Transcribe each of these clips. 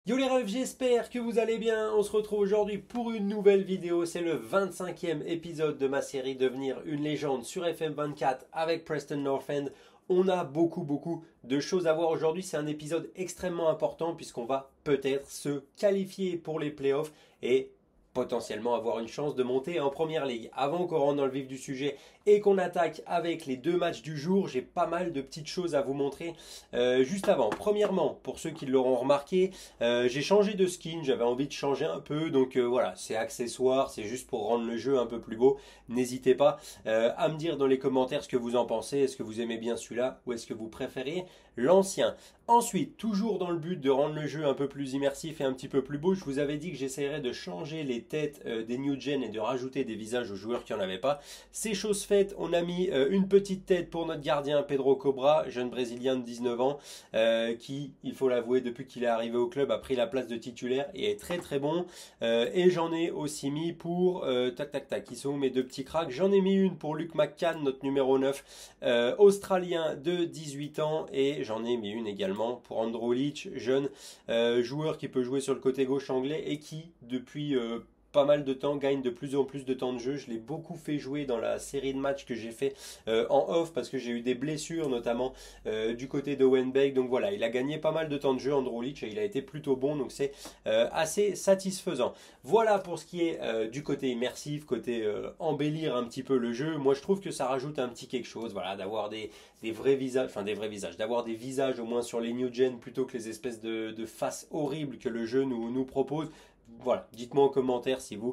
Yo les refs, j'espère que vous allez bien. On se retrouve aujourd'hui pour une nouvelle vidéo. C'est le 25e épisode de ma série Devenir une légende sur FM24 avec Preston North End. On a beaucoup de choses à voir aujourd'hui. C'est un épisode extrêmement important puisqu'on va peut-être se qualifier pour les playoffs et potentiellement avoir une chance de monter en première ligue. Avant qu'on rentre dans le vif du sujet et qu'on attaque avec les deux matchs du jour, j'ai pas mal de petites choses à vous montrer juste avant. Premièrement, pour ceux qui l'auront remarqué, j'ai changé de skin, j'avais envie de changer un peu, donc voilà, c'est accessoire, c'est juste pour rendre le jeu un peu plus beau. N'hésitez pas à me dire dans les commentaires ce que vous en pensez, est-ce que vous aimez bien celui-là ou est-ce que vous préférez l'ancien. Ensuite, toujours dans le but de rendre le jeu un peu plus immersif et un petit peu plus beau, je vous avais dit que j'essaierais de changer les têtes des new gen et de rajouter des visages aux joueurs qui n'en avaient pas. C'est chose faite, on a mis une petite tête pour notre gardien Pedro Cobra, jeune brésilien de 19 ans, qui, il faut l'avouer, depuis qu'il est arrivé au club, a pris la place de titulaire et est très bon. Et j'en ai aussi mis pour, ils sont où mes deux petits cracks? J'en ai mis une pour Luke McCann, notre numéro 9, australien de 18 ans, et j'en ai mis une également pour Andrew Leach, jeune joueur qui peut jouer sur le côté gauche anglais et qui, depuis pas mal de temps, gagne de plus en plus de temps de jeu. Je l'ai beaucoup fait jouer dans la série de matchs que j'ai fait en off parce que j'ai eu des blessures, notamment du côté de Wenbeck. Donc voilà, il a gagné pas mal de temps de jeu, Andrew Leach, et il a été plutôt bon, donc c'est assez satisfaisant. Voilà pour ce qui est du côté immersif, côté embellir un petit peu le jeu. Moi, je trouve que ça rajoute un petit quelque chose, voilà, d'avoir des vrais visages, enfin des vrais visages, d'avoir des visages au moins sur les new gen plutôt que les espèces de faces horribles que le jeu nous propose. Voilà, dites-moi en commentaire si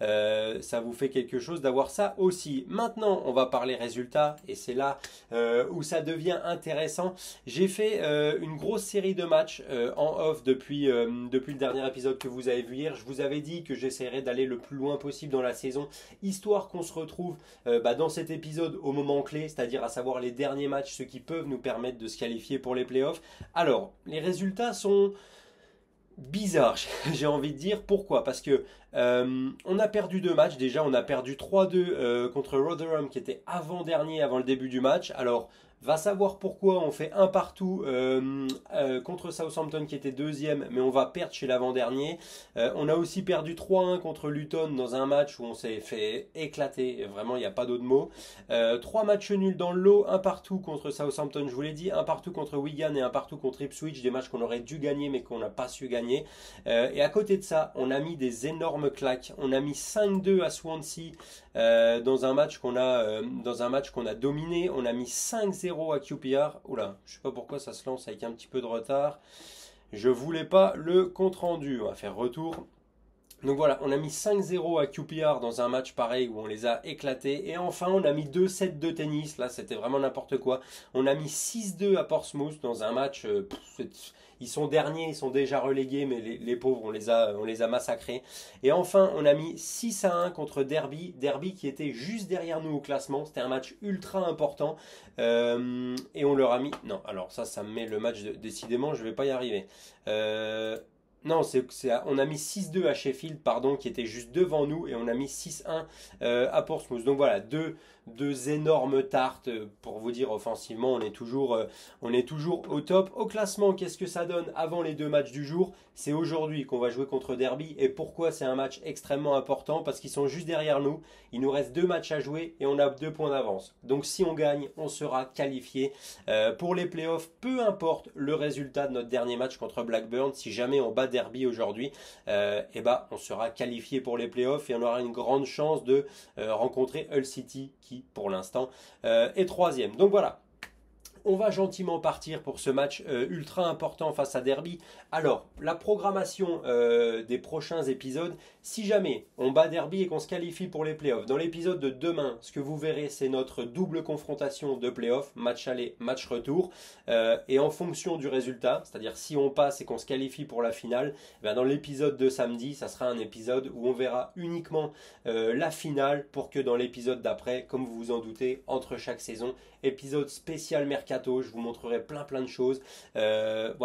ça vous fait quelque chose d'avoir ça aussi. Maintenant, on va parler résultats et c'est là où ça devient intéressant. J'ai fait une grosse série de matchs en off depuis le dernier épisode que vous avez vu hier. Je vous avais dit que j'essaierais d'aller le plus loin possible dans la saison, histoire qu'on se retrouve dans cet épisode au moment clé, c'est-à-dire à savoir les derniers matchs, ceux qui peuvent nous permettre de se qualifier pour les playoffs. Alors, les résultats sont bizarre, j'ai envie de dire. Pourquoi? Parce que on a perdu deux matchs. Déjà, on a perdu 3-2 contre Rotherham qui était avant-dernier avant le début du match. Alors, va savoir pourquoi on fait un partout contre Southampton qui était deuxième, mais on va perdre chez l'avant-dernier. On a aussi perdu 3-1 contre Luton dans un match où on s'est fait éclater. Vraiment, il n'y a pas d'autre mot. Trois matchs nuls dans le lot, un partout contre Southampton, je vous l'ai dit, un partout contre Wigan et un partout contre Ipswich, des matchs qu'on aurait dû gagner mais qu'on n'a pas su gagner. Et à côté de ça, on a mis des énormes claques. On a mis 5-2 à Swansea dans un match qu'on a dominé. On a mis 5-0 à QPR. Oula, je sais pas pourquoi ça se lance avec un petit peu de retard. Je voulais pas le compte rendu. On va faire retour. Donc voilà, on a mis 5-0 à QPR dans un match pareil où on les a éclatés. Et enfin, on a mis 2-7 de tennis. Là, c'était vraiment n'importe quoi. On a mis 6-2 à Portsmouth dans un match. Ils sont derniers, ils sont déjà relégués, mais les pauvres, on les a massacrés. Et enfin, on a mis 6-1 contre Derby. Derby qui était juste derrière nous au classement. C'était un match ultra important. Et on leur a mis... Non, alors ça me met le match... Décidément, je ne vais pas y arriver. Non, on a mis 6-2 à Sheffield, pardon, qui était juste devant nous, et on a mis 6-1 à Portsmouth. Donc voilà, deux énormes tartes, pour vous dire offensivement, on est toujours au top. Au classement, qu'est-ce que ça donne avant les deux matchs du jour? C'est aujourd'hui qu'on va jouer contre Derby, et pourquoi c'est un match extrêmement important? Parce qu'ils sont juste derrière nous, il nous reste deux matchs à jouer, et on a 2 points d'avance. Donc si on gagne, on sera qualifié pour les playoffs, peu importe le résultat de notre dernier match contre Blackburn. Si jamais on bat Derby aujourd'hui, on sera qualifié pour les playoffs et on aura une grande chance de rencontrer Hull City qui pour l'instant est troisième. Donc voilà, on va gentiment partir pour ce match ultra important face à Derby. Alors, la programmation des prochains épisodes, si jamais on bat Derby et qu'on se qualifie pour les playoffs, dans l'épisode de demain, ce que vous verrez, c'est notre double confrontation de playoffs, match aller, match retour. Et en fonction du résultat, c'est-à-dire si on passe et qu'on se qualifie pour la finale, dans l'épisode de samedi, ça sera un épisode où on verra uniquement la finale pour que dans l'épisode d'après, comme vous vous en doutez, entre chaque saison, épisode spécial mercato, je vous montrerai plein de choses. Voilà,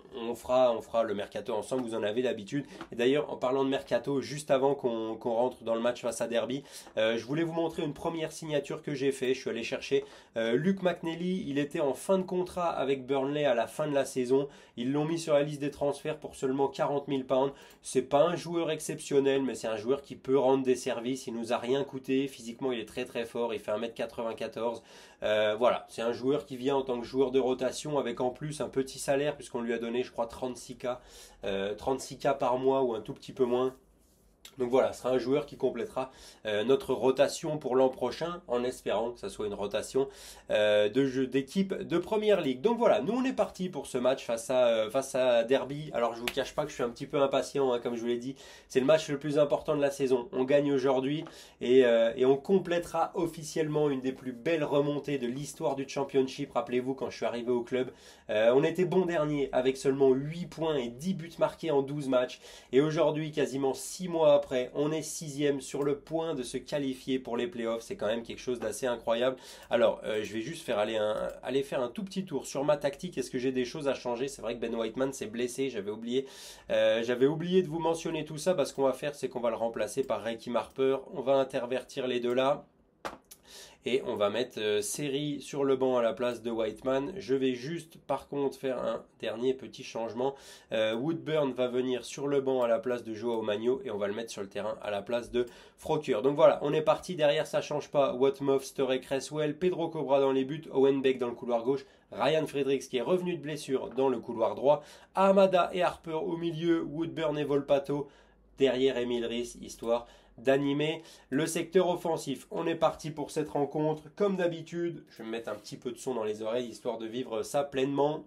on fera le mercato ensemble, vous en avez l'habitude. Et d'ailleurs, en parlant de mercato, juste avant qu'on rentre dans le match face à Derby, je voulais vous montrer une première signature que j'ai fait. Je suis allé chercher Luke McNeely. Il était en fin de contrat avec Burnley à la fin de la saison. Ils l'ont mis sur la liste des transferts pour seulement 40 000 pounds. C'est pas un joueur exceptionnel, mais c'est un joueur qui peut rendre des services. Il nous a rien coûté. Physiquement, il est très très fort. Il fait 1m94. Voilà, c'est un joueur qui vient en tant que joueur de rotation avec en plus un petit salaire puisqu'on lui a donné je crois 36K, 36K par mois ou un tout petit peu moins. Donc voilà, ce sera un joueur qui complétera notre rotation pour l'an prochain, en espérant que ça soit une rotation de jeu d'équipe de Première Ligue. Donc voilà, nous on est parti pour ce match face à Derby. Alors je vous cache pas que je suis un petit peu impatient, hein, comme je vous l'ai dit. C'est le match le plus important de la saison. On gagne aujourd'hui et on complétera officiellement une des plus belles remontées de l'histoire du Championship. Rappelez-vous, quand je suis arrivé au club, on était bon dernier avec seulement 8 points et 10 buts marqués en 12 matchs. Et aujourd'hui, quasiment 6 mois après, on est 6e sur le point de se qualifier pour les playoffs. C'est quand même quelque chose d'assez incroyable. Alors, je vais juste aller faire un tout petit tour sur ma tactique. Est-ce que j'ai des choses à changer? C'est vrai que Ben Whiteman s'est blessé. J'avais oublié de vous mentionner tout ça. Ce qu'on va faire, c'est qu'on va le remplacer par Raheem Harper. On va intervertir les deux là. Et on va mettre Seri sur le banc à la place de Whiteman. Je vais juste par contre faire un dernier petit changement. Woodburn va venir sur le banc à la place de Joao Magno et on va le mettre sur le terrain à la place de Frokur. Donc voilà, on est parti. Derrière, ça change pas. Watmouth, Storey, Cresswell, Pedro Cobra dans les buts, Owen Beck dans le couloir gauche, Ryan Fredericks qui est revenu de blessure dans le couloir droit, Amada et Harper au milieu, Woodburn et Volpato derrière Emile Riss, histoire d'animer le secteur offensif. On est parti pour cette rencontre. Comme d'habitude, je vais me mettre un petit peu de son dans les oreilles, histoire de vivre ça pleinement.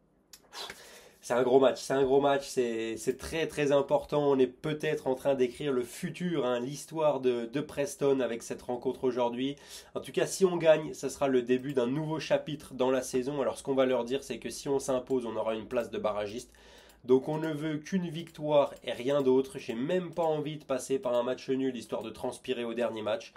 C'est un gros match, c'est très très important. On est peut-être en train d'écrire le futur, hein, l'histoire de Preston avec cette rencontre aujourd'hui. En tout cas, si on gagne, ça sera le début d'un nouveau chapitre dans la saison. Alors ce qu'on va leur dire, c'est que si on s'impose, on aura une place de barragiste. Donc on ne veut qu'une victoire et rien d'autre. J'ai même pas envie de passer par un match nul, histoire de transpirer au dernier match.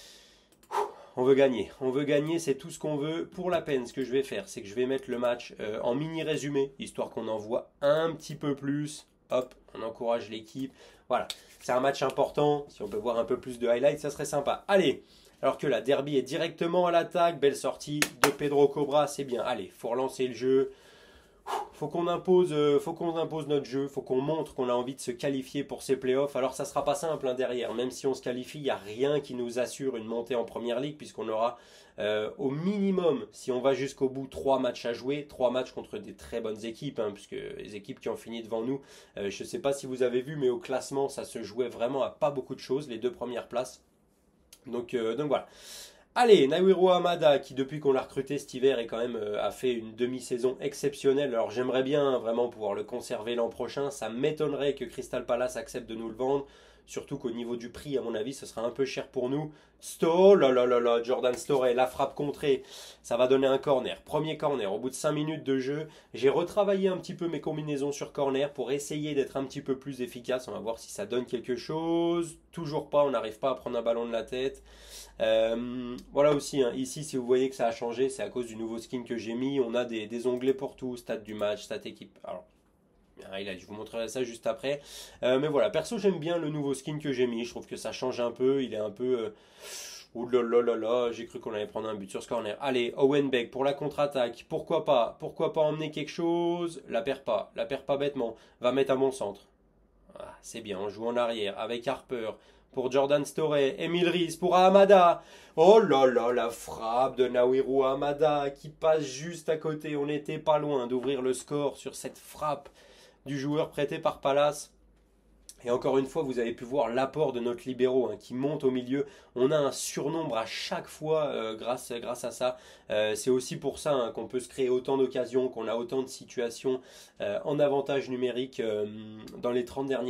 On veut gagner, c'est tout ce qu'on veut. Pour la peine, ce que je vais faire, c'est que je vais mettre le match en mini résumé, histoire qu'on en voit un petit peu plus. Hop, on encourage l'équipe. Voilà, c'est un match important. Si on peut voir un peu plus de highlights, ça serait sympa. Allez, alors que la Derby est directement à l'attaque. Belle sortie de Pedro Cobra, c'est bien. Allez, faut relancer le jeu. Faut qu'on impose notre jeu, faut qu'on montre qu'on a envie de se qualifier pour ces playoffs. Alors ça sera pas simple, hein, derrière, même si on se qualifie, il n'y a rien qui nous assure une montée en première ligue, puisqu'on aura au minimum, si on va jusqu'au bout, 3 matchs à jouer, 3 matchs contre des très bonnes équipes, hein, puisque les équipes qui ont fini devant nous, je ne sais pas si vous avez vu, mais au classement, ça se jouait vraiment à pas beaucoup de choses, les 2 premières places. Donc voilà. Allez, Naohiro Hamada, qui depuis qu'on l'a recruté cet hiver est quand même, a fait une demi-saison exceptionnelle. Alors j'aimerais bien vraiment pouvoir le conserver l'an prochain. Ça m'étonnerait que Crystal Palace accepte de nous le vendre. Surtout qu'au niveau du prix, à mon avis, ce sera un peu cher pour nous. Jordan Storey, la frappe contrée, ça va donner un corner. Premier corner, au bout de 5 minutes de jeu, j'ai retravaillé un petit peu mes combinaisons sur corner pour essayer d'être un petit peu plus efficace. On va voir si ça donne quelque chose. Toujours pas, on n'arrive pas à prendre un ballon de la tête. Voilà aussi, hein, ici si vous voyez que ça a changé, c'est à cause du nouveau skin que j'ai mis. On a des onglets pour tout, stats du match, stats équipe. Alors, je vous montrerai ça juste après. Mais voilà, perso j'aime bien le nouveau skin que j'ai mis. Je trouve que ça change un peu. Il est un peu... Ouh là là là là, j'ai cru qu'on allait prendre un but sur ce corner. Allez, Owen Beck pour la contre-attaque. Pourquoi pas emmener quelque chose. La perd pas bêtement. Va mettre à mon centre. Ah, c'est bien, on joue en arrière avec Harper. Pour Jordan Storey, Emile Riss pour Hamada. Oh là là, la frappe de Naohiro Hamada qui passe juste à côté. On n'était pas loin d'ouvrir le score sur cette frappe du joueur prêté par Palace. Et encore une fois, vous avez pu voir l'apport de notre libéraux, hein, qui monte au milieu. On a un surnombre à chaque fois grâce à ça. C'est aussi pour ça, hein, qu'on peut se créer autant d'occasions, qu'on a autant de situations en avantage numérique dans les 30 derniers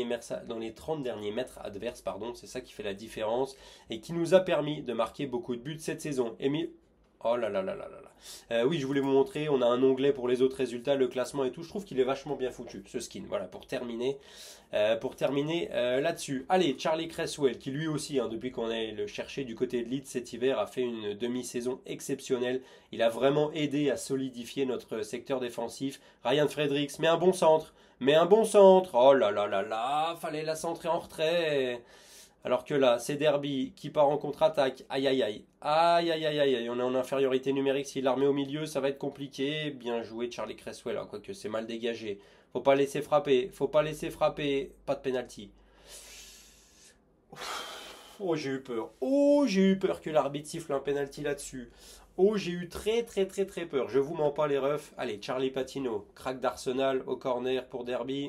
mètres adverses. C'est ça qui fait la différence et qui nous a permis de marquer beaucoup de buts cette saison. Oh là là là là là là. Oui, je voulais vous montrer, on a un onglet pour les autres résultats, le classement et tout. Je trouve qu'il est vachement bien foutu, ce skin. Voilà, pour terminer, là-dessus. Allez, Charlie Cresswell, qui lui aussi, hein, depuis qu'on est le chercher du côté de Leeds cet hiver, a fait une demi-saison exceptionnelle. Il a vraiment aidé à solidifier notre secteur défensif. Ryan Fredericks, mais un bon centre. Mais un bon centre. Oh là là là là, fallait la centrer en retrait. Alors que là, c'est Derby qui part en contre-attaque. Aïe aïe aïe. Aïe aïe aïe aïe. On est en infériorité numérique. S'il la remet au milieu, ça va être compliqué. Bien joué Charlie Cresswell. Hein, quoique c'est mal dégagé. Faut pas laisser frapper. Faut pas laisser frapper. Pas de pénalty. Oh, j'ai eu peur. Oh, j'ai eu peur que l'arbitre siffle un pénalty là-dessus. Oh, j'ai eu très très très très peur. Je vous mens pas les refs. Allez, Charlie Patino. Crack d'Arsenal au corner pour Derby.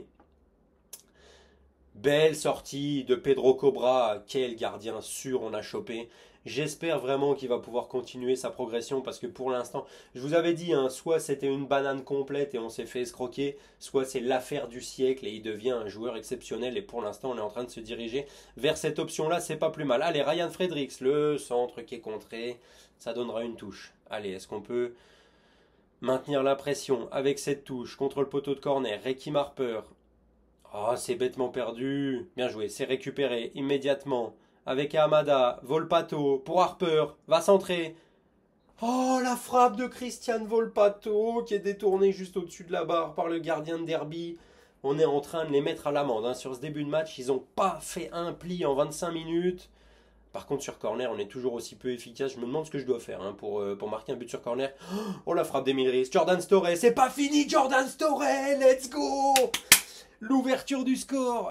Belle sortie de Pedro Cobra, quel gardien sûr on a chopé. J'espère vraiment qu'il va pouvoir continuer sa progression parce que pour l'instant, je vous avais dit, hein, soit c'était une banane complète et on s'est fait escroquer, soit c'est l'affaire du siècle et il devient un joueur exceptionnel et pour l'instant on est en train de se diriger vers cette option-là, c'est pas plus mal. Allez, Ryan Fredericks, le centre qui est contré, ça donnera une touche. Allez, est-ce qu'on peut maintenir la pression avec cette touche contre le poteau de corner, Ricky Harper. Oh, c'est bêtement perdu. Bien joué, c'est récupéré immédiatement. Avec Hamada, Volpato, pour Harper, va centrer. Oh, la frappe de Christian Volpato qui est détournée juste au-dessus de la barre par le gardien de Derby. On est en train de les mettre à l'amende. Hein. Sur ce début de match, ils n'ont pas fait un pli en 25 minutes. Par contre, sur corner, on est toujours aussi peu efficace. Je me demande ce que je dois faire hein, pour marquer un but sur corner. Oh, la frappe d'Emile Rice. Jordan Storey, c'est pas fini, Jordan Storey, let's go! L'ouverture du score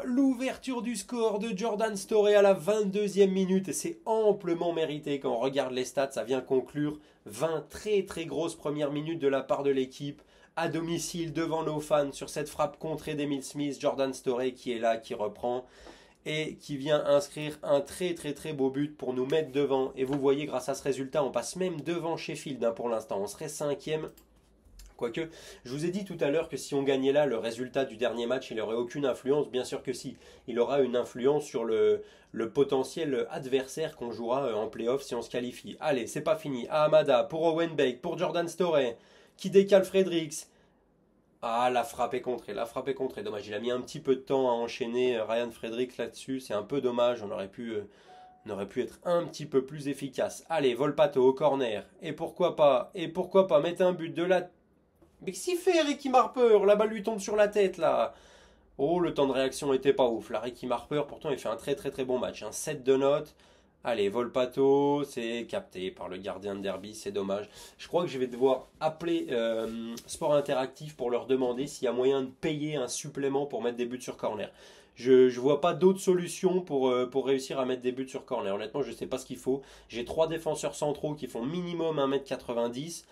de Jordan Storey à la 22e minute et c'est amplement mérité quand on regarde les stats, ça vient conclure 20 très très grosses premières minutes de la part de l'équipe à domicile devant nos fans sur cette frappe contrée d'Emile Smith, Jordan Storey qui est là, qui reprend et qui vient inscrire un très très très beau but pour nous mettre devant et vous voyez grâce à ce résultat on passe même devant Sheffield hein, pour l'instant, on serait 5e. Quoique, je vous ai dit tout à l'heure que si on gagnait là, le résultat du dernier match, il n'aurait aucune influence. Bien sûr que si. Il aura une influence sur le potentiel adversaire qu'on jouera en playoff si on se qualifie. Allez, c'est pas fini. Hamada, pour Owen Beck, pour Jordan Storey, qui décale Fredericks. Ah, la frappe est contrée, Dommage, il a mis un petit peu de temps à enchaîner Ryan Fredericks là-dessus. C'est un peu dommage, on aurait pu être un petit peu plus efficace. Allez, Volpato au corner. Et pourquoi pas mettre un but de la... Mais qu'est-ce qu'il fait, Ricky Harper? La balle lui tombe sur la tête, là. Oh, le temps de réaction était pas ouf. Là, Ricky Harper, pourtant, il fait un très très très bon match. Un 7 de notes. Allez, Volpato, c'est capté par le gardien de Derby, c'est dommage. Je crois que je vais devoir appeler Sport Interactif pour leur demander s'il y a moyen de payer un supplément pour mettre des buts sur corner. Je vois pas d'autre solution pour réussir à mettre des buts sur corner. Honnêtement, je sais pas ce qu'il faut. J'ai 3 défenseurs centraux qui font minimum 1m90.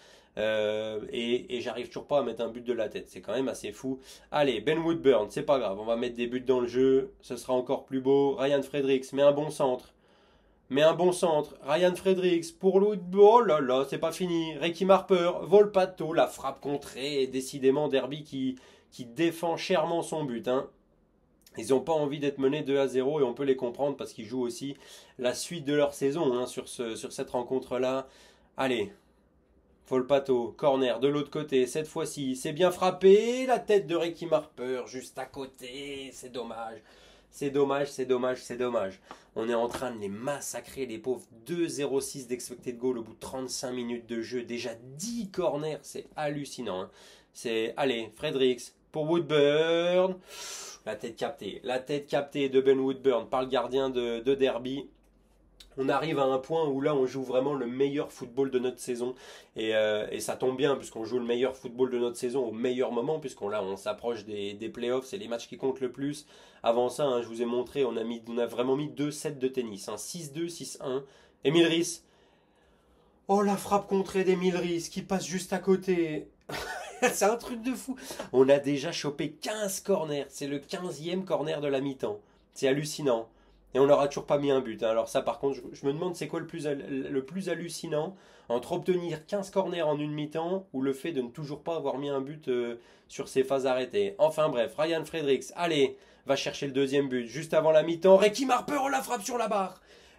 Et j'arrive toujours pas à mettre un but de la tête. C'est quand même assez fou. Allez, Ben Woodburn, c'est pas grave. On va mettre des buts dans le jeu. Ce sera encore plus beau. Ryan Fredericks, met un bon centre. Ryan Fredericks pour l'autre. Oh là là, c'est pas fini. Ricky Harper, Volpato, la frappe contrée. Et décidément, Derby qui défend chèrement son but. Hein. Ils n'ont pas envie d'être menés 2-0 et on peut les comprendre parce qu'ils jouent aussi la suite de leur saison hein, sur cette rencontre-là. Allez, Volpato, corner de l'autre côté, cette fois-ci, c'est bien frappé, la tête de Ricky Harper juste à côté, c'est dommage. C'est dommage. On est en train de les massacrer, les pauvres. 2,06 d'expected goal au bout de 35 minutes de jeu. Déjà 10 corners, c'est hallucinant. Hein. Allez, Fredericks pour Woodburn. La tête captée de Ben Woodburn par le gardien de Derby. On arrive à un point où là on joue vraiment le meilleur football de notre saison et ça tombe bien puisqu'on joue le meilleur football de notre saison au meilleur moment on s'approche des playoffs, c'est les matchs qui comptent le plus. Avant ça, hein, je vous ai montré, on a vraiment mis 2 sets de tennis, hein, 6-2, 6-1. Emile Rice. Oh la frappe contrée d'Emile Rice qui passe juste à côté. C'est un truc de fou. On a déjà chopé 15 corners, c'est le 15e corner de la mi-temps. C'est hallucinant. Et on n'aura toujours pas mis un but. Hein. Alors ça par contre, je me demande c'est quoi le plus hallucinant entre obtenir 15 corners en une mi-temps ou le fait de ne toujours pas avoir mis un but sur ces phases arrêtées. Enfin bref, Ryan Fredericks, allez, va chercher le deuxième but juste avant la mi-temps. Ricky Harper, on la frappe sur la barre.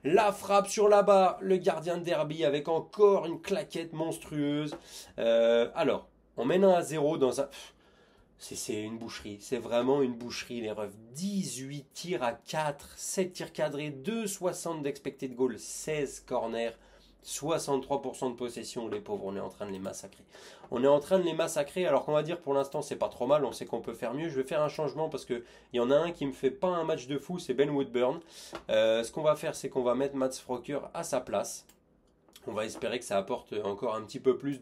La frappe sur la barre, le gardien de Derby avec encore une claquette monstrueuse. Alors, on mène 1-0 dans un... C'est une boucherie, c'est vraiment une boucherie les refs. 18 tirs à 4, 7 tirs cadrés, 2,60 d'expected goal, 16 corners, 63% de possession, les pauvres, on est en train de les massacrer. On est en train de les massacrer, alors qu'on va dire pour l'instant c'est pas trop mal, on sait qu'on peut faire mieux. Je vais faire un changement parce qu'il y en a un qui me fait pas un match de fou, c'est Ben Woodburn. Ce qu'on va faire, c'est qu'on va mettre Mats Froker à sa place. On va espérer que ça apporte encore un petit peu plus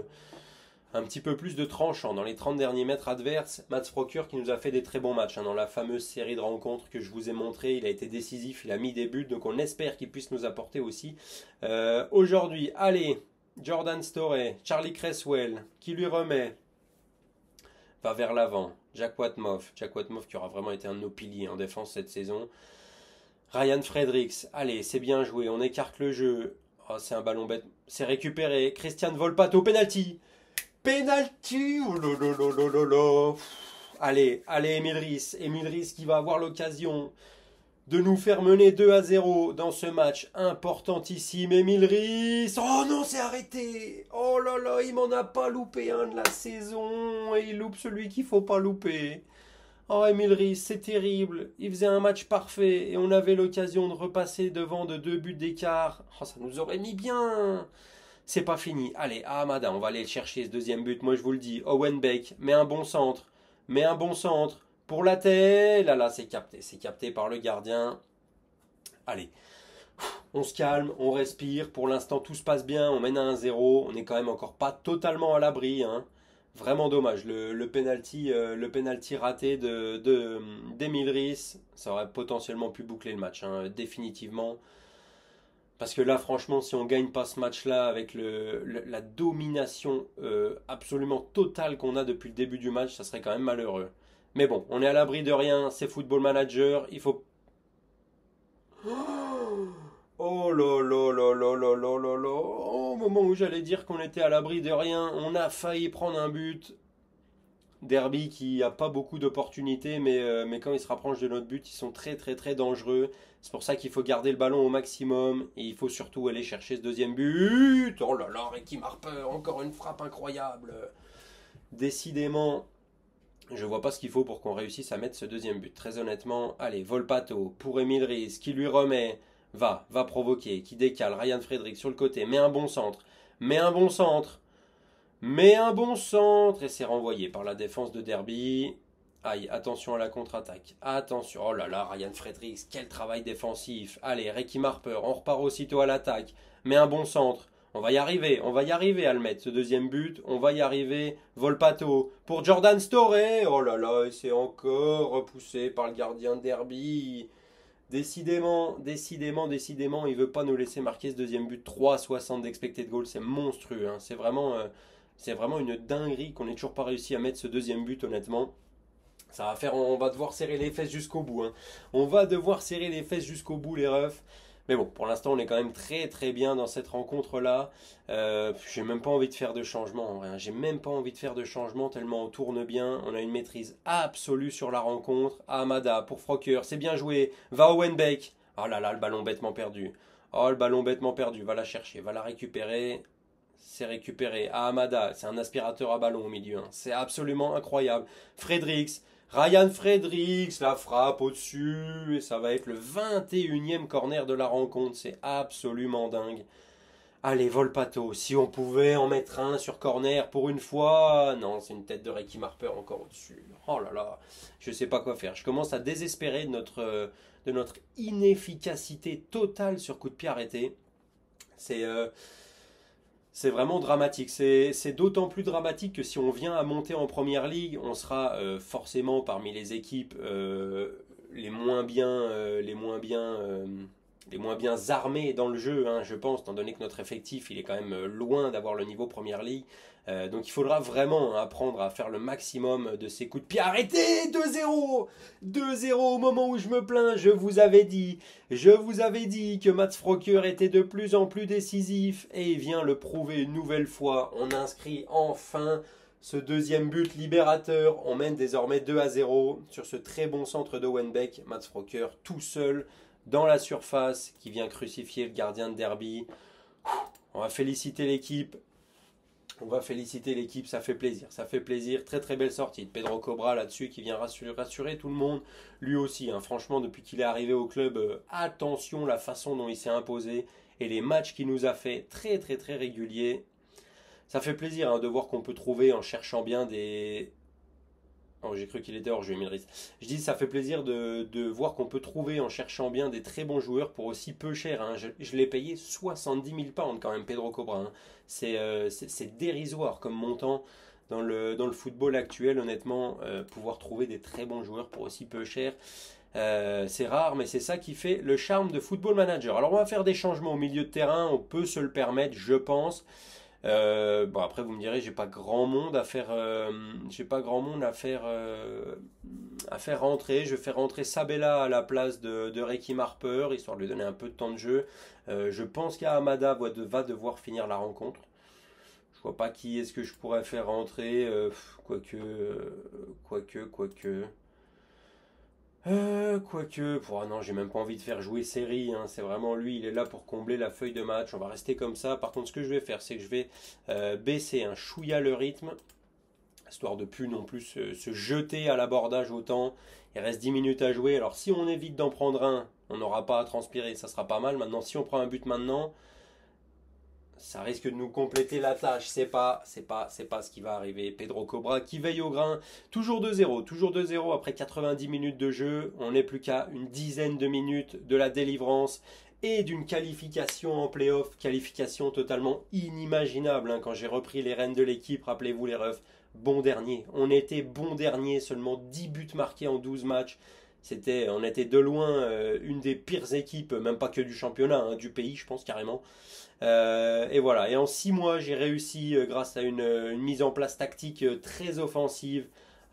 de tranchant dans les 30 derniers mètres adverses. Mats Froker qui nous a fait des très bons matchs dans la fameuse série de rencontres que je vous ai montré. Il a été décisif, il a mis des buts, donc on espère qu'il puisse nous apporter aussi. Aujourd'hui, allez, Jordan Storey, Charlie Cresswell, qui lui remet, va vers l'avant. Jack Watmoff qui aura vraiment été un de nos piliers en défense cette saison. Ryan Fredericks, allez, c'est bien joué, on écarte le jeu. Oh, c'est un ballon bête, c'est récupéré. Christian Volpato, penalty. Penalty, oh là là là là là là. Allez, Emile Riss qui va avoir l'occasion de nous faire mener 2-0 dans ce match importantissime. Emile Riss, oh non, c'est arrêté. Oh là là, il m'en a pas loupé un de la saison et il loupe celui qu'il faut pas louper. Oh, Emile Riss, c'est terrible. Il faisait un match parfait et on avait l'occasion de repasser devant de 2 buts d'écart. Oh, ça nous aurait mis bien. C'est pas fini. Allez, à Amada, on va aller le chercher ce deuxième but. Moi, je vous le dis. Owen Beck, met un bon centre. Pour la tête. Là, c'est capté. C'est capté par le gardien. Allez. On se calme, on respire. Pour l'instant, tout se passe bien. On mène à 1-0. On n'est quand même encore pas totalement à l'abri. Hein. Vraiment dommage. Le penalty raté d'Emile Riss, ça aurait potentiellement pu boucler le match. Hein, définitivement. Parce que là, franchement, si on gagne pas ce match-là avec la domination absolument totale qu'on a depuis le début du match, ça serait quand même malheureux. Mais bon, on est à l'abri de rien, c'est Football Manager, il faut... Oh là là là là là là là là. Au moment où j'allais dire qu'on était à l'abri de rien, on a failli prendre un but. Derby qui n'a pas beaucoup d'opportunités, mais quand ils se rapprochent de notre but, ils sont très très très dangereux. C'est pour ça qu'il faut garder le ballon au maximum et il faut surtout aller chercher ce deuxième but. Oh là là, Ricky Marper, encore une frappe incroyable. Décidément, je vois pas ce qu'il faut pour qu'on réussisse à mettre ce deuxième but. Très honnêtement, allez, Volpato pour Emile Riss qui lui remet, va provoquer, qui décale, Ryan Fredericks sur le côté, met un bon centre, et c'est renvoyé par la défense de Derby. Aïe, attention à la contre-attaque. Attention, oh là là, Ryan Fredericks, quel travail défensif. Allez, Ricky Marper, on repart aussitôt à l'attaque. Mais un bon centre. On va y arriver à le mettre, ce deuxième but. On va y arriver. Volpato pour Jordan Storey. Oh là là, et c'est encore repoussé par le gardien de Derby. Décidément, il veut pas nous laisser marquer ce deuxième but. 3,60 d'expected goal, c'est monstrueux. Hein. C'est vraiment une dinguerie qu'on n'ait toujours pas réussi à mettre ce deuxième but, honnêtement. Ça va faire, on va devoir serrer les fesses jusqu'au bout. Hein. On va devoir serrer les fesses jusqu'au bout, les refs. Mais bon, pour l'instant, on est quand même très très bien dans cette rencontre-là. J'ai même pas envie de faire de changement, en vrai. Hein. J'ai même pas envie de faire de changement tellement on tourne bien. On a une maîtrise absolue sur la rencontre. Amada pour Froker, c'est bien joué. Va Owen Beck. Oh là là, le ballon bêtement perdu. Oh, le ballon bêtement perdu. Va la chercher, va la récupérer. C'est récupéré. Amada, c'est un aspirateur à ballon au milieu. Hein. C'est absolument incroyable. Fredericks. Ryan Fredericks, la frappe au-dessus, et ça va être le 21e corner de la rencontre, c'est absolument dingue. Allez, Volpato, si on pouvait en mettre un sur corner pour une fois, non, c'est une tête de Ricky Marper encore au-dessus. Oh là là, je sais pas quoi faire, je commence à désespérer de notre inefficacité totale sur coup de pied arrêté. C'est vraiment dramatique. C'est d'autant plus dramatique que si on vient à monter en première ligue, on sera forcément parmi les équipes les moins bien armées dans le jeu, hein, je pense, étant donné que notre effectif il est quand même loin d'avoir le niveau première ligue. Donc il faudra vraiment apprendre à faire le maximum de ces coups de pied. Arrêtez 2-0 2-0 au moment où je me plains. Je vous avais dit que Mats Froker était de plus en plus décisif. Et il vient le prouver une nouvelle fois. On inscrit enfin ce deuxième but libérateur. On mène désormais 2-0 sur ce très bon centre d'Owen Beck. Mats Froker tout seul dans la surface qui vient crucifier le gardien de Derby. On va féliciter l'équipe. On va féliciter l'équipe, ça fait plaisir. Ça fait plaisir. Très très belle sortie de Pedro Cobra là-dessus qui vient rassurer tout le monde. Lui aussi, hein, franchement, depuis qu'il est arrivé au club, attention la façon dont il s'est imposé et les matchs qu'il nous a fait très très très réguliers. Ça fait plaisir hein, de voir qu'on peut trouver en cherchant bien des... Oh, j'ai cru qu'il était hors jeu, Milris. Je dis, ça fait plaisir de voir qu'on peut trouver en cherchant bien des très bons joueurs pour aussi peu cher. Hein. Je l'ai payé 70 000 pounds quand même, Pedro Cobra. Hein. C'est dérisoire comme montant dans le football actuel, honnêtement. Pouvoir trouver des très bons joueurs pour aussi peu cher. C'est rare, mais c'est ça qui fait le charme de Football Manager. Alors, on va faire des changements au milieu de terrain. On peut se le permettre, je pense. Bon après vous me direz j'ai pas grand monde à faire à faire rentrer. Je vais faire rentrer Sabella à la place de Ricky Harper histoire de lui donner un peu de temps de jeu. Je pense qu'Amada va devoir finir la rencontre. Je vois pas qui est-ce que je pourrais faire rentrer, quoique. Non, j'ai même pas envie de faire jouer Série, hein. C'est vraiment lui, il est là pour combler la feuille de match. On va rester comme ça. Par contre, ce que je vais faire, c'est que je vais baisser un chouïa le rythme, histoire de plus non plus se jeter à l'abordage autant. Il reste 10 minutes à jouer. Alors, si on évite d'en prendre un, on n'aura pas à transpirer, ça sera pas mal. Maintenant, si on prend un but maintenant, ça risque de nous compléter la tâche. C'est pas ce qui va arriver. Pedro Cobra qui veille au grain. Toujours 2-0 après 90 minutes de jeu. On n'est plus qu'à une dizaine de minutes de la délivrance et d'une qualification en play-off. Qualification totalement inimaginable. Hein. Quand j'ai repris les rênes de l'équipe, rappelez-vous les refs, bon dernier. On était bon dernier, seulement 10 buts marqués en 12 matchs. On était de loin une des pires équipes, même pas que du championnat, hein, du pays, je pense carrément. Et voilà, et en 6 mois, j'ai réussi, grâce à une mise en place tactique très offensive,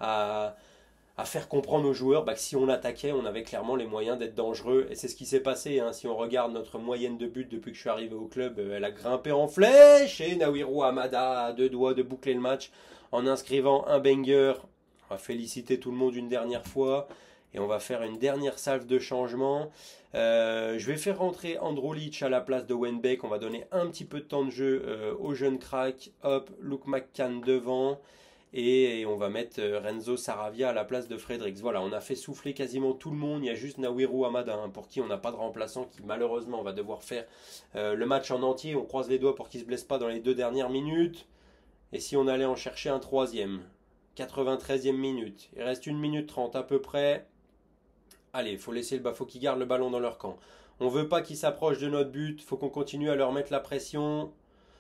à faire comprendre aux joueurs que si on attaquait, on avait clairement les moyens d'être dangereux. Et c'est ce qui s'est passé. Hein. Si on regarde notre moyenne de buts depuis que je suis arrivé au club, elle a grimpé en flèche. Et Nawiru Amada a 2 doigts de boucler le match en inscrivant un banger. On va féliciter tout le monde une dernière fois. Et on va faire une dernière salve de changement. Je vais faire rentrer Androulic à la place de Wenbeck. On va donner un petit peu de temps de jeu au jeune crack. Hop, Luke McCann devant. Et on va mettre Renzo Saravia à la place de Fredericks. Voilà, on a fait souffler quasiment tout le monde. Il y a juste Nawiru Amada hein, pour qui on n'a pas de remplaçant, qui malheureusement va devoir faire le match en entier. On croise les doigts pour qu'il ne se blesse pas dans les 2 dernières minutes. Et si on allait en chercher un troisième, 93e minute. Il reste 1 minute 30 à peu près. Allez, faut qu'ils gardent le ballon dans leur camp. On veut pas qu'ils s'approchent de notre but. Faut qu'on continue à leur mettre la pression.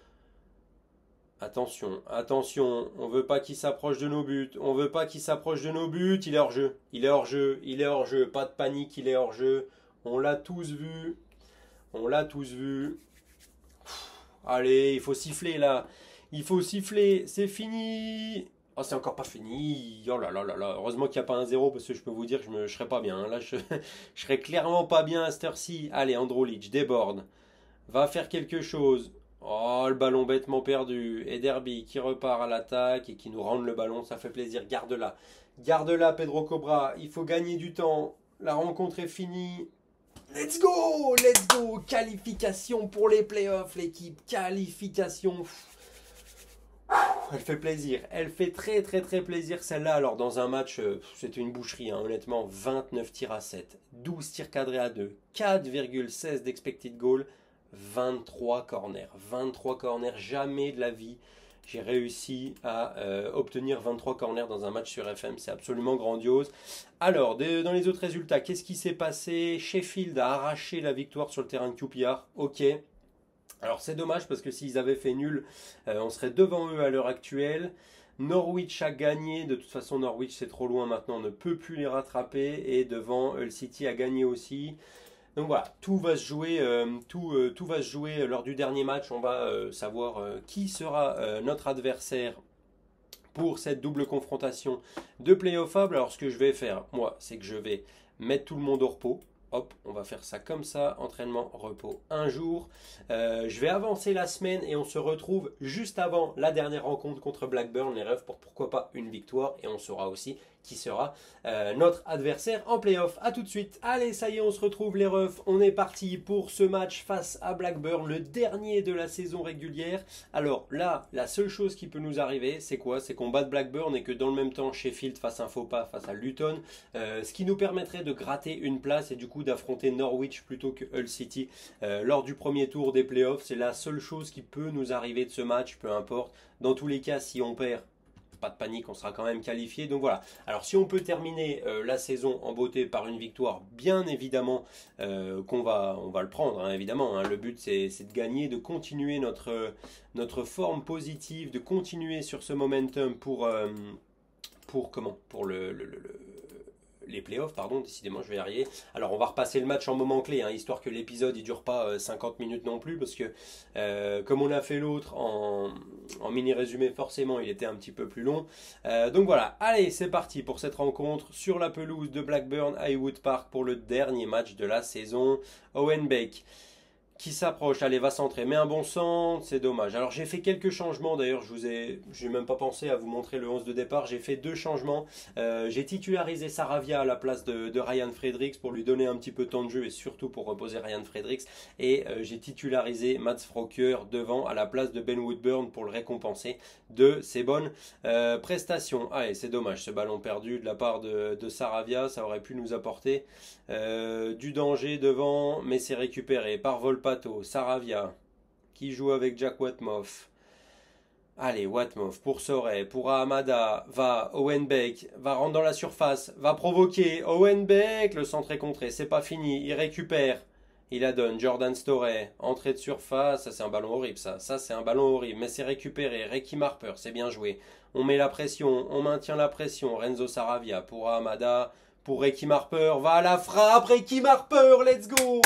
Attention, attention. On veut pas qu'ils s'approchent de nos buts. On veut pas qu'ils s'approchent de nos buts. Il est hors jeu. Il est hors jeu. Il est hors jeu. Pas de panique. Il est hors jeu. On l'a tous vu. On l'a tous vu. Allez, il faut siffler là. Il faut siffler. C'est fini. Oh, c'est encore pas fini. Oh là là là là. Heureusement qu'il n'y a pas un 0 parce que je peux vous dire que je serais pas bien. Hein. Là, je serais clairement pas bien à cette heure-ci. Allez, Androulic déborde. Va faire quelque chose. Oh, le ballon bêtement perdu. Et Derby qui repart à l'attaque et qui nous rend le ballon. Ça fait plaisir. Garde-la. Garde-la, Pedro Cobra. Il faut gagner du temps. La rencontre est finie. Let's go! Let's go! Qualification pour les playoffs, l'équipe. Qualification. Elle fait plaisir, elle fait très très très plaisir celle-là. Alors dans un match, c'était une boucherie, hein, honnêtement, 29 tirs à 7, 12 tirs cadrés à 2, 4,16 d'expected goal, 23 corners. 23 corners, jamais de la vie j'ai réussi à obtenir 23 corners dans un match sur FM, c'est absolument grandiose. Alors, dans les autres résultats, qu'est-ce qui s'est passé? Sheffield a arraché la victoire sur le terrain de QPR, ok. Alors c'est dommage parce que s'ils avaient fait nul, on serait devant eux à l'heure actuelle. Norwich a gagné, de toute façon Norwich c'est trop loin maintenant, on ne peut plus les rattraper. Et devant Hull City a gagné aussi. Donc voilà, tout va se jouer, tout va se jouer lors du dernier match. On va savoir qui sera notre adversaire pour cette double confrontation de play-offable. Alors ce que je vais faire, moi, c'est que je vais mettre tout le monde au repos. Hop, on va faire ça comme ça, entraînement, repos, un jour. Je vais avancer la semaine et on se retrouve juste avant la dernière rencontre contre Blackburn, les rêves pour pourquoi pas une victoire. Et on saura aussi qui sera notre adversaire en playoff. A tout de suite. Allez, ça y est, on se retrouve les refs. On est parti pour ce match face à Blackburn, le dernier de la saison régulière. Alors là, la seule chose qui peut nous arriver, c'est quoi? C'est qu'on batte Blackburn et que dans le même temps, Sheffield fasse un faux pas face à Luton. Ce qui nous permettrait de gratter une place et du coup d'affronter Norwich plutôt que Hull City lors du premier tour des playoffs. C'est la seule chose qui peut nous arriver de ce match, peu importe. Dans tous les cas, si on perd, pas de panique, on sera quand même qualifié. Donc voilà. Alors si on peut terminer la saison en beauté par une victoire, bien évidemment on va le prendre, hein, évidemment. Hein. Le but c'est de gagner, de continuer notre forme positive, de continuer sur ce momentum pour les playoffs, pardon, décidément je vais y arriver. Alors on va repasser le match en moment clé, hein, histoire que l'épisode ne dure pas 50 minutes non plus, parce que comme on a fait l'autre en mini résumé, forcément il était un petit peu plus long. Donc voilà, allez c'est parti pour cette rencontre sur la pelouse de Blackburn à Ewood Park pour le dernier match de la saison. Owen Beck qui s'approche, allez va centrer, mais un bon centre, c'est dommage. Alors j'ai fait quelques changements d'ailleurs, j'ai même pas pensé à vous montrer le 11 de départ, j'ai fait 2 changements. J'ai titularisé Saravia à la place de Ryan Fredericks pour lui donner un petit peu de temps de jeu et surtout pour reposer Ryan Fredericks. Et j'ai titularisé Mats Froker devant à la place de Ben Woodburn pour le récompenser de ses bonnes prestations. Allez c'est dommage ce ballon perdu de la part de Saravia, ça aurait pu nous apporter du danger devant, mais c'est récupéré par Volpato. Saravia qui joue avec Jack Watmoff. Allez, Watmoff pour Sorey, pour Hamada, va Owen Beck, va rentrer dans la surface, va provoquer Owen Beck, le centre est contré, c'est pas fini, il récupère, il la donne, Jordan Storey, entrée de surface, ça c'est un ballon horrible ça c'est un ballon horrible, mais c'est récupéré, Ricky Marper, c'est bien joué, on met la pression, on maintient la pression, Renzo Saravia pour Hamada, pour Ricky Marper, va à la frappe, Ricky Marper, let's go!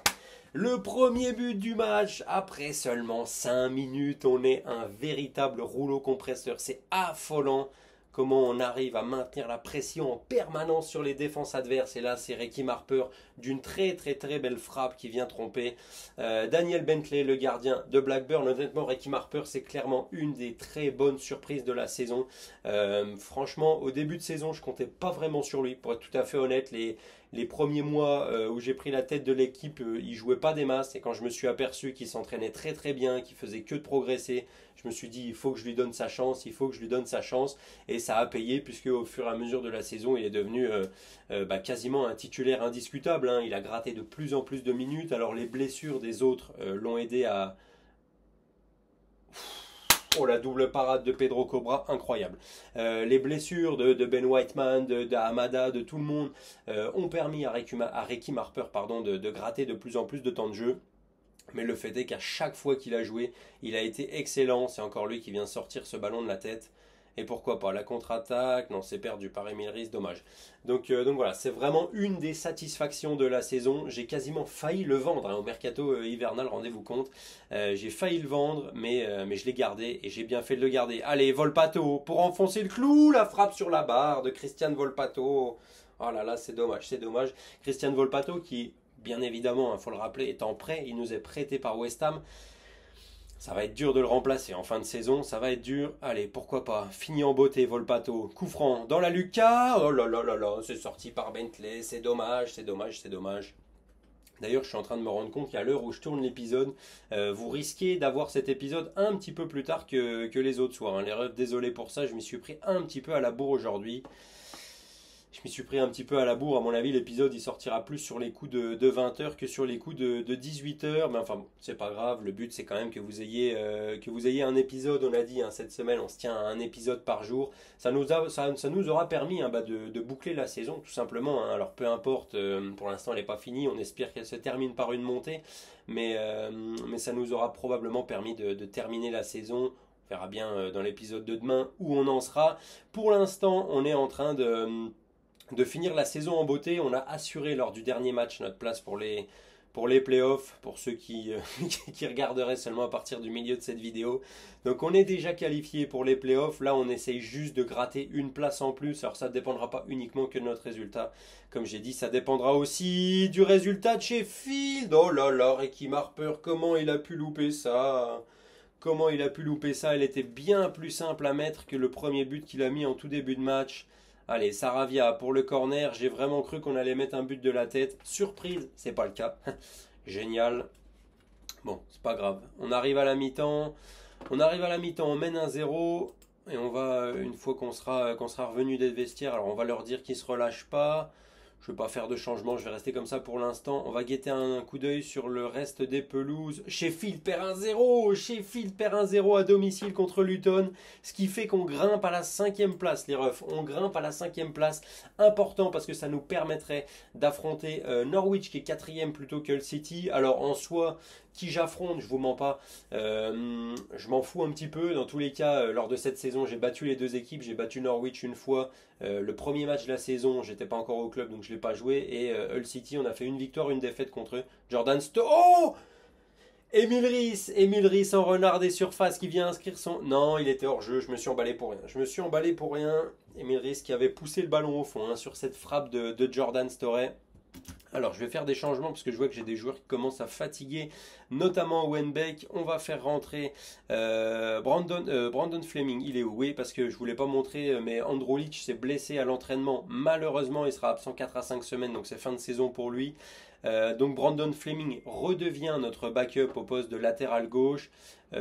Le premier but du match, après seulement 5 minutes, on est un véritable rouleau compresseur. C'est affolant comment on arrive à maintenir la pression en permanence sur les défenses adverses. Et là, c'est Ricky Marper d'une très belle frappe qui vient tromper Daniel Bentley, le gardien de Blackburn. Honnêtement, Ricky Marper, c'est clairement une des très bonnes surprises de la saison. Franchement, au début de saison, je comptais pas vraiment sur lui. Pour être tout à fait honnête, les premiers mois où j'ai pris la tête de l'équipe, il jouait pas des masses. Et quand je me suis aperçu qu'il s'entraînait très bien, qu'il faisait que de progresser, je me suis dit il faut que je lui donne sa chance, il faut que je lui donne sa chance. Et ça a payé puisque au fur et à mesure de la saison, il est devenu quasiment un titulaire indiscutable. Hein. Il a gratté de plus en plus de minutes. Alors les blessures des autres l'ont aidé à... Oh, la double parade de Pedro Cobra, incroyable. Les blessures de Ben Whiteman, de Hamada, de tout le monde ont permis à Ricky Marper de gratter de plus en plus de temps de jeu. Mais le fait est qu'à chaque fois qu'il a joué, il a été excellent. C'est encore lui qui vient sortir ce ballon de la tête. Et pourquoi pas, la contre-attaque, non c'est perdu par Emile Riis, dommage. Donc voilà, c'est vraiment une des satisfactions de la saison. J'ai quasiment failli le vendre hein, au mercato hivernal, rendez-vous compte. J'ai failli le vendre, mais je l'ai gardé et j'ai bien fait de le garder. Allez, Volpato, pour enfoncer le clou, la frappe sur la barre de Christian Volpato. Oh là là, c'est dommage, c'est dommage. Christian Volpato qui, bien évidemment, il faut le rappeler, est en prêt, il nous est prêté par West Ham. Ça va être dur de le remplacer en fin de saison, ça va être dur. Allez, pourquoi pas. Fini en beauté, Volpato. Coup franc dans la lucarne. Oh là là là là, c'est sorti par Bentley. C'est dommage, c'est dommage, c'est dommage. D'ailleurs, je suis en train de me rendre compte qu'à l'heure où je tourne l'épisode, vous risquez d'avoir cet épisode un petit peu plus tard que les autres soirs. Hein. Les refs, désolé pour ça, je m'y suis pris un petit peu à la bourre aujourd'hui. Je m'y suis pris un petit peu à la bourre. À mon avis, l'épisode il sortira plus sur les coups de 20h que sur les coups de 18h. Mais enfin, bon, c'est pas grave. Le but, c'est quand même que vous ayez un épisode. On a dit hein, cette semaine, on se tient à un épisode par jour. Ça nous aura permis hein, de boucler la saison, tout simplement. Hein. Alors, peu importe, pour l'instant, elle n'est pas finie. On espère qu'elle se termine par une montée. Mais ça nous aura probablement permis de terminer la saison. On verra bien dans l'épisode de demain où on en sera. Pour l'instant, on est en train de finir la saison en beauté. On a assuré lors du dernier match notre place pour les playoffs, pour ceux qui regarderaient seulement à partir du milieu de cette vidéo. Donc on est déjà qualifié pour les playoffs. Là on essaye juste de gratter une place en plus. Alors ça ne dépendra pas uniquement que de notre résultat. Comme j'ai dit, ça dépendra aussi du résultat de Sheffield. Oh là là, Ricky Marper, comment il a pu louper ça? Comment il a pu louper ça? Elle était bien plus simple à mettre que le premier but qu'il a mis en tout début de match. Allez, Saravia pour le corner. J'ai vraiment cru qu'on allait mettre un but de la tête. Surprise, c'est pas le cas. Génial. Bon, c'est pas grave. On arrive à la mi-temps. On mène 1-0. Et on va, une fois qu'on sera revenu des vestiaires, alors on va leur dire qu'ils se relâchent pas. Je ne vais pas faire de changement, je vais rester comme ça pour l'instant. On va guetter un coup d'œil sur le reste des pelouses. Sheffield perd 1-0. Sheffield perd 1-0 à domicile contre Luton. Ce qui fait qu'on grimpe à la 5e place, les refs. On grimpe à la 5e place. Important parce que ça nous permettrait d'affronter Norwich qui est 4e plutôt que le City. Alors en soi, qui j'affronte, je vous mens pas. Je m'en fous un petit peu. Dans tous les cas, lors de cette saison, j'ai battu les deux équipes. J'ai battu Norwich une fois. Le premier match de la saison, j'étais pas encore au club donc je l'ai pas joué. Et Hull City, on a fait une victoire, une défaite contre eux. Jordan Sto. Oh, Emile Riis en renard des surfaces qui vient inscrire son... Non, il était hors jeu, je me suis emballé pour rien. Emile Riis qui avait poussé le ballon au fond sur cette frappe de Jordan Storey. Alors je vais faire des changements parce que je vois que j'ai des joueurs qui commencent à fatiguer, notamment Wenbeck. On va faire rentrer Brandon Fleming. Il est où? Oui, parce que je ne voulais pas montrer, mais Andrulic s'est blessé à l'entraînement. Malheureusement, il sera absent 4 à 5 semaines, donc c'est fin de saison pour lui. Donc Brandon Fleming redevient notre backup au poste de latéral gauche.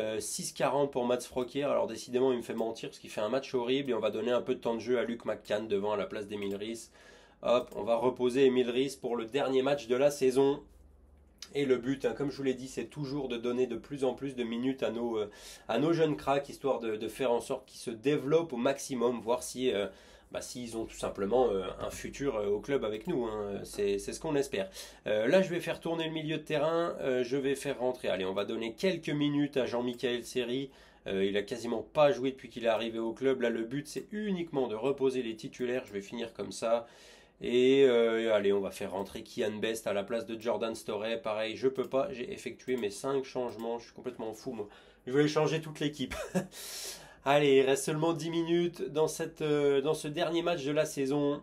6,40 pour Mats Frokier. Alors décidément, il me fait mentir parce qu'il fait un match horrible et on va donner un peu de temps de jeu à Luke McCann devant à la place d'Emile Riis. Hop, on va reposer Emile Riis pour le dernier match de la saison. Et le but, comme je vous l'ai dit, c'est toujours de donner de plus en plus de minutes à nos jeunes cracks, histoire de faire en sorte qu'ils se développent au maximum, voir si, s'ils ont tout simplement un futur au club avec nous. C'est ce qu'on espère. Là, je vais faire tourner le milieu de terrain. Je vais faire rentrer. Allez, on va donner quelques minutes à Jean-Michel Seri. Il a quasiment pas joué depuis qu'il est arrivé au club. Là, le but, c'est uniquement de reposer les titulaires. Je vais finir comme ça. Et allez, on va faire rentrer Kian Best à la place de Jordan Storey. Pareil, je peux pas, j'ai effectué mes 5 changements. Je suis complètement fou, moi. Je voulais changer toute l'équipe. Allez, il reste seulement 10 minutes dans ce dernier match de la saison.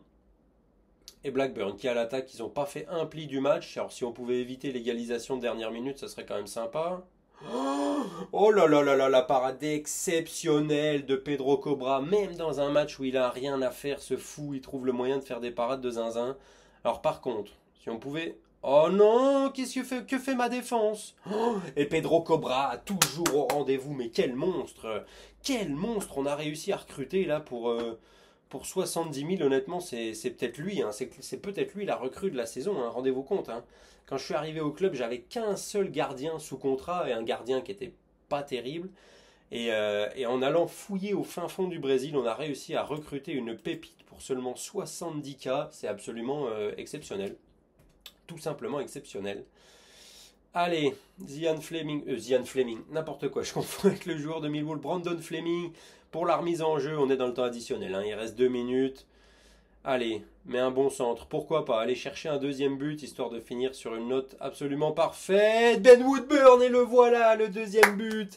Et Blackburn qui est à l'attaque, ils n'ont pas fait un pli du match. Alors si on pouvait éviter l'égalisation de dernière minute, ça serait quand même sympa. Oh là là là là, la parade exceptionnelle de Pedro Cobra, même dans un match où il a rien à faire, ce fou, il trouve le moyen de faire des parades de zinzin. Alors par contre, si on pouvait... Oh non, que fait ma défense? Et Pedro Cobra, toujours au rendez-vous, mais quel monstre! Quel monstre on a réussi à recruter là pour 70 000, honnêtement, c'est peut-être lui, c'est peut-être lui la recrue de la saison, rendez-vous compte. Quand je suis arrivé au club, j'avais qu'un seul gardien sous contrat et un gardien qui était pas terrible. Et en allant fouiller au fin fond du Brésil, on a réussi à recruter une pépite pour seulement 70K. C'est absolument exceptionnel. Tout simplement exceptionnel. Allez, Zian Fleming, n'importe quoi, je confonds avec le joueur de Millwall, Brandon Fleming, pour la remise en jeu, on est dans le temps additionnel, il reste 2 minutes. Allez, mets un bon centre, pourquoi pas, aller chercher un deuxième but, histoire de finir sur une note absolument parfaite. Ben Woodburn, et le voilà, le deuxième but,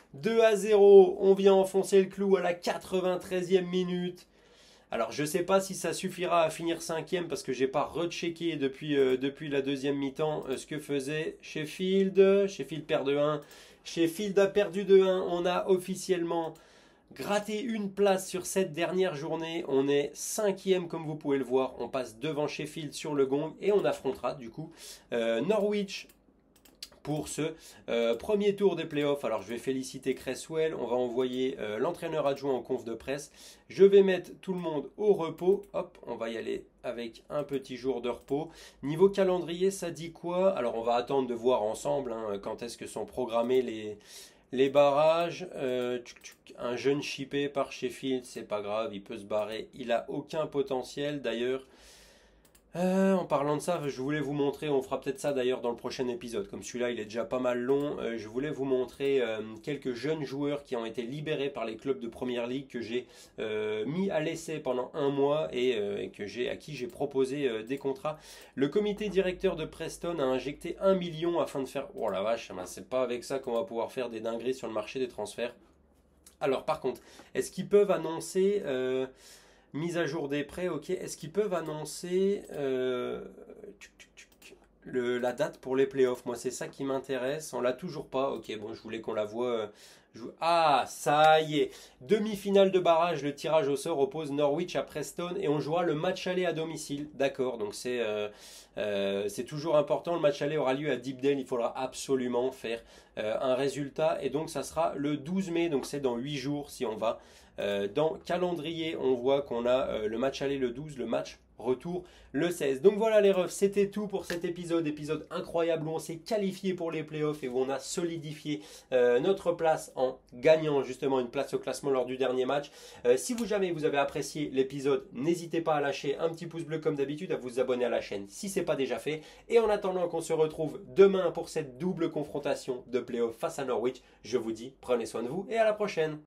2-0, on vient enfoncer le clou à la 93e minute. Alors je ne sais pas si ça suffira à finir 5e parce que j'ai pas rechecké depuis la deuxième mi-temps ce que faisait Sheffield. Sheffield perd de 1. Sheffield a perdu de 1. On a officiellement gratté une place sur cette dernière journée. On est 5e comme vous pouvez le voir. On passe devant Sheffield sur le gong et on affrontera du coup Norwich pour ce premier tour des playoffs. Alors je vais féliciter Cresswell, on va envoyer l'entraîneur adjoint en conf de presse. Je vais mettre tout le monde au repos. Hop, on va y aller avec un petit jour de repos. Niveau calendrier, ça dit quoi? Alors on va attendre de voir ensemble quand est-ce que sont programmés les barrages. Un jeune chippé par Sheffield, c'est pas grave, il peut se barrer. Il a aucun potentiel d'ailleurs. En parlant de ça, je voulais vous montrer, on fera peut-être ça d'ailleurs dans le prochain épisode, comme celui-là il est déjà pas mal long, je voulais vous montrer quelques jeunes joueurs qui ont été libérés par les clubs de Première Ligue que j'ai mis à l'essai pendant un mois et à qui j'ai proposé des contrats. Le comité directeur de Preston a injecté 1 million afin de faire... Oh la vache, c'est pas avec ça qu'on va pouvoir faire des dingueries sur le marché des transferts. Alors par contre, est-ce qu'ils peuvent annoncer... mise à jour des prêts, ok. Est-ce qu'ils peuvent annoncer la date pour les playoffs? Moi, c'est ça qui m'intéresse. On l'a toujours pas. Ok, bon, je voulais qu'on la voie Ah, ça y est. Demi-finale de barrage, le tirage au sort oppose Norwich à Preston et on jouera le match aller à domicile. D'accord, donc c'est toujours important. Le match aller aura lieu à Deepdale. Il faudra absolument faire un résultat et donc ça sera le 12 mai, donc c'est dans 8 jours si on va. Dans calendrier, on voit qu'on a le match aller le 12, le match retour le 16. Donc voilà les refs, c'était tout pour cet épisode incroyable où on s'est qualifié pour les playoffs et où on a solidifié notre place en gagnant justement une place au classement lors du dernier match. Si jamais vous avez apprécié l'épisode, n'hésitez pas à lâcher un petit pouce bleu comme d'habitude, à vous abonner à la chaîne si ce n'est pas déjà fait. Et en attendant qu'on se retrouve demain pour cette double confrontation de playoffs face à Norwich, je vous dis prenez soin de vous et à la prochaine.